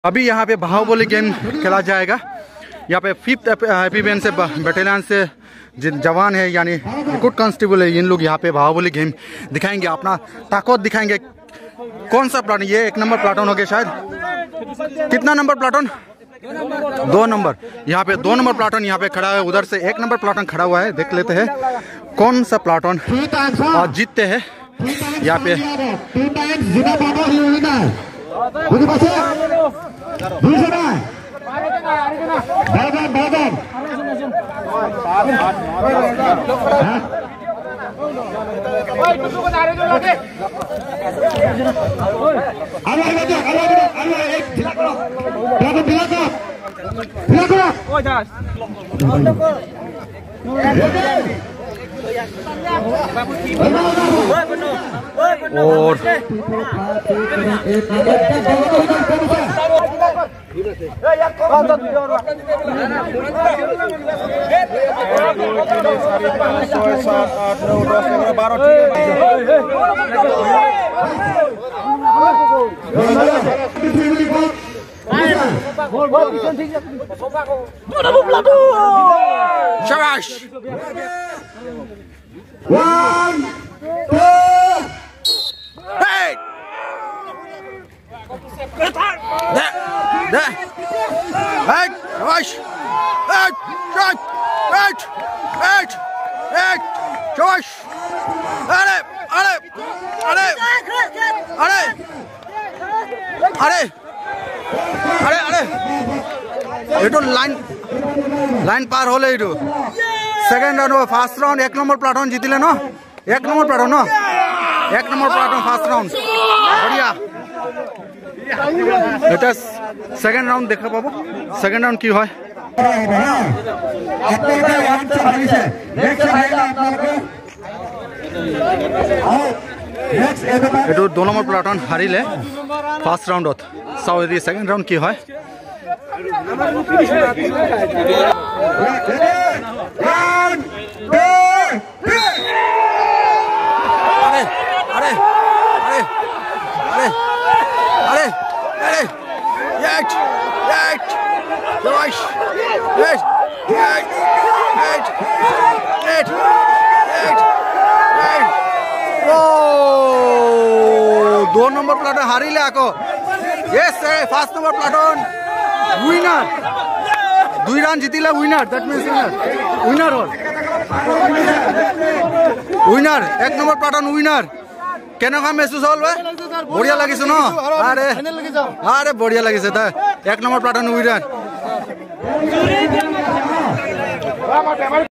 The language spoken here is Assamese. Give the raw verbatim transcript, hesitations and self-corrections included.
अभी यहाँ पे बाहुबली गेम खेला जाएगा। यहाँ पे फिफ्थ एपीबीएन से बटालियन से जवान है यानी रिक्रूट कांस्टेबल है, इन लोग यहाँ पे बाहुबली गेम दिखाएंगे, अपना ताकत दिखाएंगे। कौन सा प्लाटून? ये एक नंबर प्लाटून हो गया शायद। कितना नंबर प्लाटून? दो नंबर। यहाँ पे दो नंबर प्लाटून यहाँ पे खड़ा है, उधर से एक नंबर प्लाटून खड़ा हुआ है। देख लेते हैं कौन सा प्लाटून और जीतते हैं यहाँ पे। और शाबाश। One, two, hey! There, there, hey, shabash, hey, shot, hey, hey, hey, shabash, अरे, अरे, अरे, अरे, अरे, अरे, अरे, ये तो लाइन, लाइन पार हो ले ये तो। सेकेंड राउंड फास्ट राउंड एक नंबर प्लाटून जीतिले न, एक नंबर प्लाटून न, एक नंबर प्लाटून फास्ट राउंड बढ़िया। এটা সেকেন্ড রাউন্ড দেখা পাবো। সেকেন্ড রাউন্ড কি হয়? এটো দু নম্বৰ প্লাটুন হাৰিলে ফাৰ্ষ্ট ৰাউণ্ডত। চাও এদি সেকেন্ড ৰাউন্ড কি হয়। अरे अरे अरे अरे अरे अरे येट येट जोश येट येट येट येट येट येट ओ दो नंबर प्लाटून हारिले आको। Yes first number platoon winner, दुई रान जितिले winner, that means winner winner हल উইনার এক নম্বর প্লাটুন উইনার। কেনেকুৱা মেচুজ হল ভাই? বঢ়িয়া লাগিছে ন? আরে আরে বঢ়িয়া লাগিছে তা এক নম্বর প্লাটুন উইনার।